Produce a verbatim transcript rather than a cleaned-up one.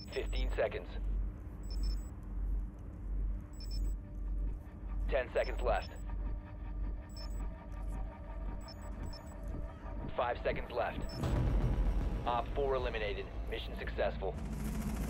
fifteen seconds. ten seconds left. five seconds left. Op four eliminated. Mission successful.